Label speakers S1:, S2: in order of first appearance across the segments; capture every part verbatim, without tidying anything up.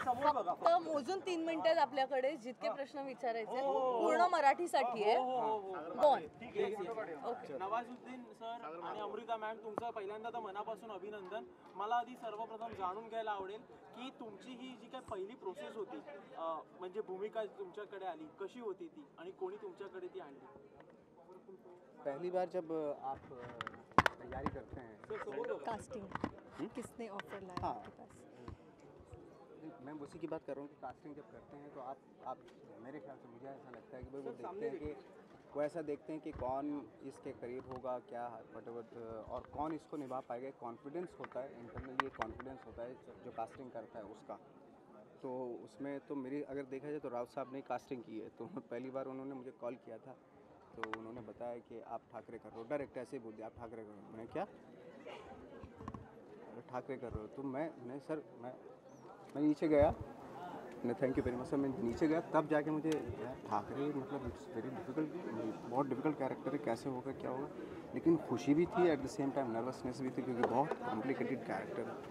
S1: फक्त मोजून तीन मिनिटात आपल्याकडे जितके प्रश्न विचारायचे पूर्ण मराठीसाठी आहे. Bone
S2: okay. नवाजुद्दीन सर आणि अमृता मॅम, तुमचं पहिल्यांदा तर मनापासून अभिनंदन. मला आधी सर्वप्रथम जाणून घ्यायला आवडेल की तुमची ही जी काही पहिली प्रोसेस होती, म्हणजे भूमिका तुमच्याकडे आली, कशी होती ती आणि कोणी तुमच्याकडे ती आणली?
S3: पहली बार जब आप तैयारी करते हैं
S4: कास्टिंग किसने ऑफर लाया आपके पास?
S3: मैं उसी की बात कर रहा हूँ कि कास्टिंग जब करते हैं तो आप आप मेरे ख्याल से मुझे ऐसा लगता है कि भाई वो देखते हैं कि वो ऐसा देखते हैं कि कौन इसके करीब होगा, क्या वट और कौन इसको निभा पाएगा. कॉन्फिडेंस होता है, इंटरनली एक कॉन्फिडेंस होता है जो कास्टिंग करता है उसका. तो उसमें तो मेरी अगर देखा जाए तो राव साहब ने कास्टिंग की है. तो पहली बार उन्होंने मुझे कॉल किया था तो उन्होंने बताया कि आप ठाकरे कर रहे हो. डायरेक्ट ऐसे ही बोल दिया, आप ठाकरे कर रहे हो. मैंने क्या ठाकरे कर रहे हो? तो मैं नहीं सर, मैं मैं नीचे गया, मैं thank you very much sir. मैं नीचे गया तब जाके मुझे ठाकरे मतलब इट्स वेरी डिफ़िकल्ट, बहुत डिफ़िकल्ट कैरेक्टर है, कैसे होगा क्या होगा. लेकिन खुशी भी थी, at the same time nervousness भी थी क्योंकि बहुत कॉम्प्लिकेटेड कैरेक्टर है.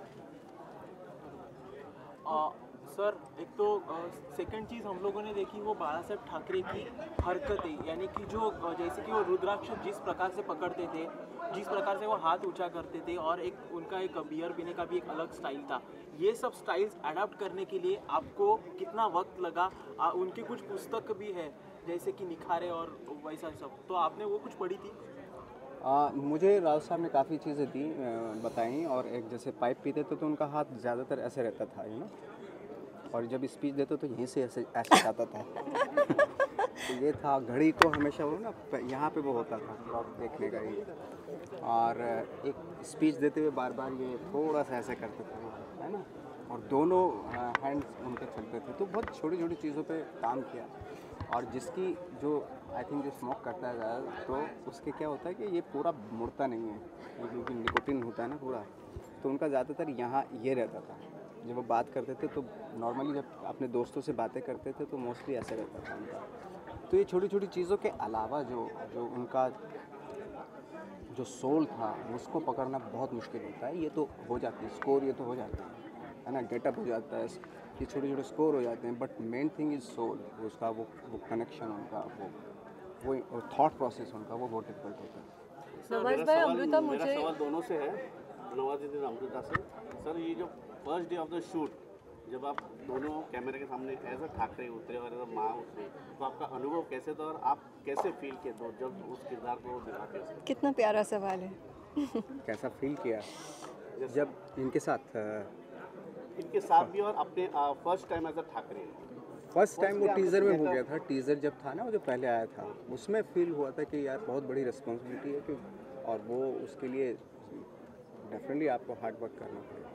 S2: सर, एक तो सेकंड चीज़ हम लोगों ने देखी वो बाला साहेब ठाकरे की हरकतें, यानी कि जो जैसे कि वो रुद्राक्ष जिस प्रकार से पकड़ते थे, जिस प्रकार से वो हाथ ऊंचा करते थे, और एक उनका एक बियर पीने का भी एक अलग स्टाइल था. ये सब स्टाइल्स अडाप्ट करने के लिए आपको कितना वक्त लगा? आ, उनकी कुछ पुस्तक भी है जैसे कि निखारे और वैसा सब, तो आपने वो कुछ पढ़ी थी?
S3: आ, मुझे राव साहब ने काफ़ी चीज़ें दी, बताई. और एक जैसे पाइप पीते थे तो उनका हाथ ज़्यादातर ऐसे रहता था, यू नो, और जब स्पीच देते तो यहीं से ऐसे ऐसे जाता था. तो ये था. घड़ी को हमेशा वो ना यहाँ पे वो होता था क्लॉक देखने का ही. और एक स्पीच देते हुए बार बार ये थोड़ा सा ऐसे करते थे, है ना, और दोनों हैंड्स उनके चलते थे. तो बहुत छोटी छोटी चीज़ों पे काम किया. और जिसकी जो आई थिंक जो स्मोक करता है ज़्यादा, तो उसके क्या होता है कि ये पूरा मुड़ता नहीं है क्योंकि निकोटिन होता है ना पूरा. तो उनका ज़्यादातर यहाँ ये रहता था. जब वो बात करते थे तो नॉर्मली जब अपने दोस्तों से बातें करते थे तो मोस्टली ऐसे रहता था उनका. तो ये छोटी छोटी चीज़ों के अलावा जो जो उनका जो सोल था उसको पकड़ना बहुत मुश्किल होता है. ये तो हो जाती है स्कोर, ये तो हो जाता है है ना, गेटअप हो जाता है, ये छोटे छोटे स्कोर हो जाते हैं. But main thing is soul, उसका वो वो कनेक्शन उनका, वो वो थॉट प्रोसेस उनका, वो बहुत डिफिकल्ट होता है.
S1: नवाज भाई, अमृता, मुझे
S5: मेरा सवाल दोनों से है, नवाजुद्दीन अमृता से. सर, ये जो first day of the shoot जब आप दोनों कैमरे के सामने एज अ ठाकरे उतरे और एज अ माँ उतरी, तो आपका अनुभव कैसे था और आप कैसे फील किए तो जब उस किरदार को निभाते थे?
S4: कितना प्यारा सवाल है.
S3: कैसा फील किया जब इनके साथ
S5: इनके साथ भी और अपने first time as a Thackeray?
S3: First time वो टीज़र में हो गया था. टीज़र जब था ना, वो जो पहले आया था, उसमें फील हुआ था कि यार बहुत बड़ी रिस्पॉन्सिबिलिटी है कि, और वो उसके लिए डेफिनेटली आपको हार्ड वर्क करना पड़ेगा.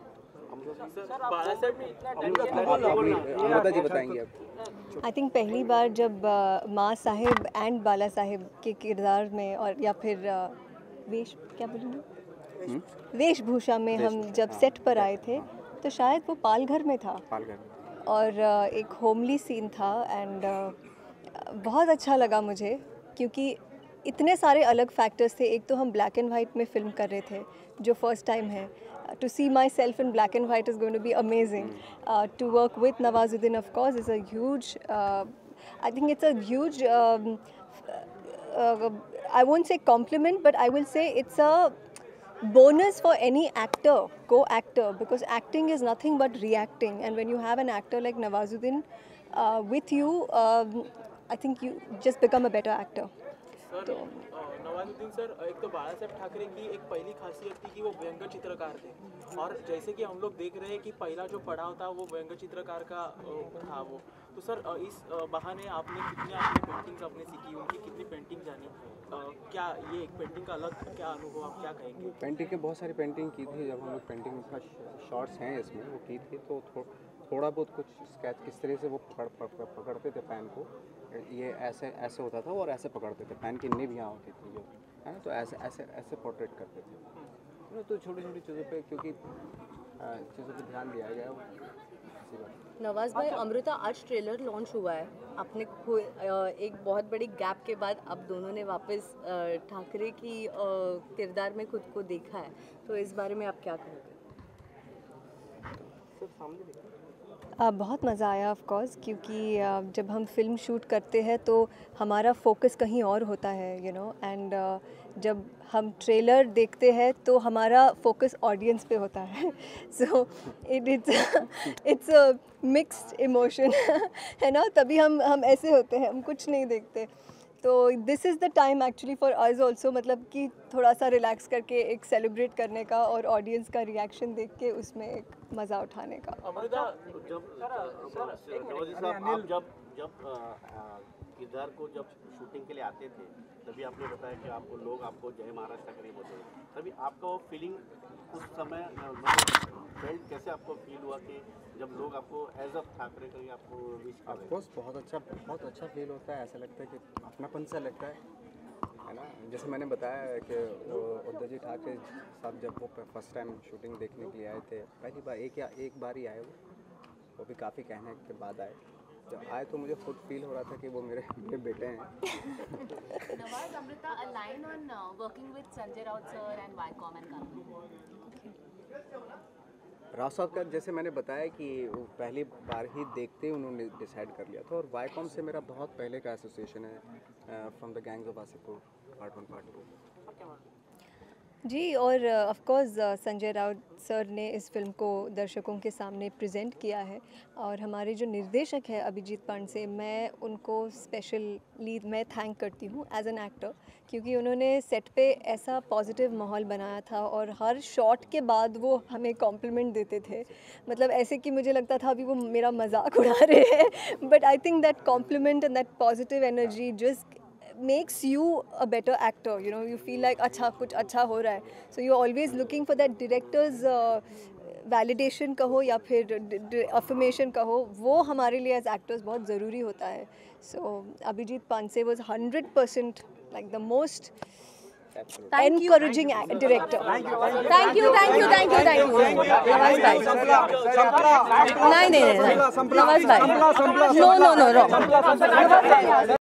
S3: अमृता जी बताएंगे आप.
S4: आई थिंक पहली बार जब uh, माँ साहिब एंड बाला साहिब के किरदार में, और या फिर uh, वेश क्या बोलूँगी वेशभूषा में हम जब सेट पर आए थे तो शायद वो पालघर में था.
S3: पालघर.
S4: और uh, एक होमली सीन था. एंड uh, बहुत अच्छा लगा मुझे क्योंकि इतने सारे अलग फैक्टर्स थे. एक तो हम ब्लैक एंड वाइट में फिल्म कर रहे थे जो फर्स्ट टाइम है. To see myself in black and white is going to be amazing. Uh, to work with Nawazuddin, of course, is a huge. Uh, I think it's a huge. Um, uh, I won't say compliment, but I will say it's a bonus for any actor, co-actor, because acting is nothing but reacting. And when you have an actor like Nawazuddin uh, with you, um, I think you just become a better actor.
S2: Sir, Nawazuddin sir, एक तो बाला साहेब ठाकरे की एक पहली खासियत थी कि वो व्यंग्य चित्रकार थे, और जैसे कि हम लोग देख रहे हैं कि पहला जो पड़ाव था वो व्यंग्य चित्रकार का था वो. तो सर, इस बहाने आपने कितने आपने पेंटिंग्स आपने सीखी, उनकी कितनी पेंटिंग जानी, क्या ये एक पेंटिंग का अलग क्या अनुभव, आप क्या कहेंगे?
S3: पेंटिंग के बहुत सारी पेंटिंग की थी. जब हम लोग पेंटिंग का शॉर्ट्स हैं इसमें वो की थी, तो थो, थोड़ा बहुत कुछ स्केच किस तरह से वो पकड़ पकड़ पकड़ते थे पेन को, ये ऐसे ऐसे होता था और ऐसे पकड़ते थे. पेन की निब यहाँ होती थी जो है ना, तो ऐसे ऐसे ऐसे पोर्ट्रेट करते थे. तो छोटी छोटी चीज़ों पे क्योंकि चीज़ों पे ध्यान दिया गया.
S1: नवाज भाई, अमृता, आज ट्रेलर लॉन्च हुआ है. आपने एक बहुत बड़ी गैप के बाद अब दोनों ने वापस ठाकरे की किरदार में खुद को देखा है, तो इस बारे में आप क्या कहोगे?
S4: आ, बहुत मज़ा आया ऑफ कोर्स, क्योंकि आ, जब हम फिल्म शूट करते हैं तो हमारा फोकस कहीं और होता है, यू नो, एंड जब हम ट्रेलर देखते हैं तो हमारा फोकस ऑडियंस पे होता है. So it it's it's a mixed emotion है ना, तभी हम हम ऐसे होते हैं, हम कुछ नहीं देखते. तो this is the time actually for us also, मतलब कि थोड़ा सा रिलैक्स करके एक सेलिब्रेट करने का और ऑडियंस का रिएक्शन देख के उसमें एक मज़ा उठाने का.
S2: अमृता,
S5: जब नवाजी साहब आप जब जब अ, अ, किरदार को जब शूटिंग के लिए आते थे तभी आपने बताया कि आपको लोग आपको जय महाराष्ट्र करीब होते हैं, तभी आपका वो फीलिंग उस समय फेल्ट कैसे आपको फील हुआ कि जब लोग आपको एज अ ठाकरे करके आपको विश कर रहे हैं?
S3: ऑफकोर्स बहुत अच्छा बहुत अच्छा फील होता है. ऐसा लगता है कि अपनापन सा लगता है है ना. जैसे मैंने बताया कि वो उद्धव जी ठाकरे साहब जब वो फर्स्ट टाइम शूटिंग देखने के लिए आए थे, पहली बार एक या एक बार ही आए वो वो भी काफ़ी कहने के बाद आए. जब आए तो मुझे खुद फील हो रहा था कि वो मेरे मेरे बेटे हैं.
S6: Nawaz, Amrita, a line on uh, working with Sanjay Raut sir and Viacom and Karan.
S3: Rao साहब का जैसे मैंने बताया कि वो पहली बार ही देखते ही उन्होंने डिसाइड कर लिया था, और वाईकॉम से मेरा बहुत पहले का एसोसिएशन है, from the gangs of Wasseypur part one part two.
S4: जी, और of course Sanjay Raut sir ने इस फिल्म को दर्शकों के सामने प्रेजेंट किया है, और हमारे जो निर्देशक हैं अभिजीत पांडे, मैं उनको स्पेशली मैं थैंक करती हूँ एज एन एक्टर, क्योंकि उन्होंने सेट पे ऐसा पॉजिटिव माहौल बनाया था और हर शॉट के बाद वो हमें कॉम्प्लीमेंट देते थे. मतलब ऐसे कि मुझे लगता था अभी वो मेरा मजाक उड़ा रहे हैं, but I think that compliment and that positive energy just makes you a better actor, you know, you feel like अच्छा कुछ अच्छा हो रहा है. So you're always looking for that director's uh, validation कहो या फिर affirmation कहो, वो हमारे लिए as actors बहुत ज़रूरी होता है. So Abhijit Pandey was one hundred percent like the most encouraging act- director.
S1: Thank you, thank you, thank you, thank you. Nawaz भाई. नहीं नहीं नहीं. नवाज भाई. No no no no.